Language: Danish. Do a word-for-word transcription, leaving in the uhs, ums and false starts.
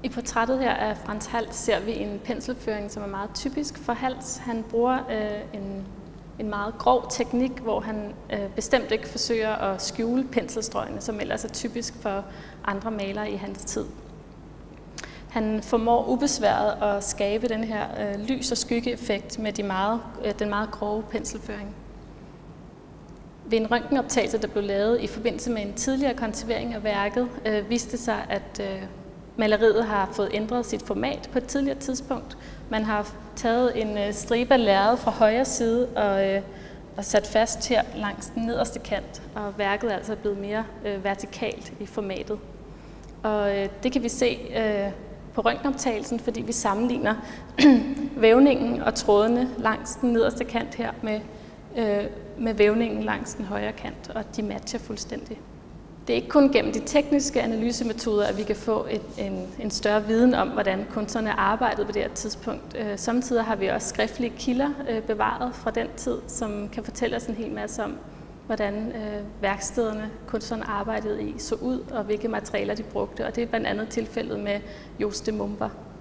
I portrættet her af Frans Hals ser vi en penselføring, som er meget typisk for Hals. Han bruger øh, en, en meget grov teknik, hvor han øh, bestemt ikke forsøger at skjule penselstrøgene, som ellers er typisk for andre malere i hans tid. Han formår ubesværet at skabe den her øh, lys- og skyggeeffekt med de meget, øh, den meget grove penselføring. Ved en røntgenoptagelse, der blev lavet i forbindelse med en tidligere konservering af værket, øh, viste sig, at øh, maleriet har fået ændret sit format på et tidligere tidspunkt. Man har taget en øh, stribe af lærred fra højre side og, øh, og sat fast her langs den nederste kant, og værket er altså blevet mere øh, vertikalt i formatet. Og øh, det kan vi se øh, på røntgenoptagelsen, fordi vi sammenligner vævningen og trådene langs den nederste kant her med, øh, med vævningen langs den højre kant, og de matcher fuldstændig. Det er ikke kun gennem de tekniske analysemetoder, at vi kan få et, en, en større viden om, hvordan kunstnerne arbejdede på det her tidspunkt. Øh, samtidig har vi også skriftlige kilder øh, bevaret fra den tid, som kan fortælle os en hel masse om, hvordan øh, værkstederne, kunstnerne arbejdede i, så ud, og hvilke materialer de brugte. Og det er blandt andet tilfældet med Jos de Mumba.